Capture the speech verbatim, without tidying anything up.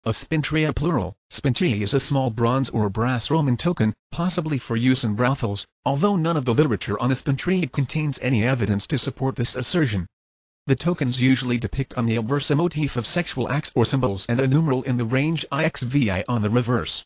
A spintria plural. Spintria is a small bronze or brass Roman token, possibly for use in brothels, although none of the literature on the spintria contains any evidence to support this assertion. The tokens usually depict on the obverse a motif of sexual acts or symbols and a numeral in the range I X V I on the reverse.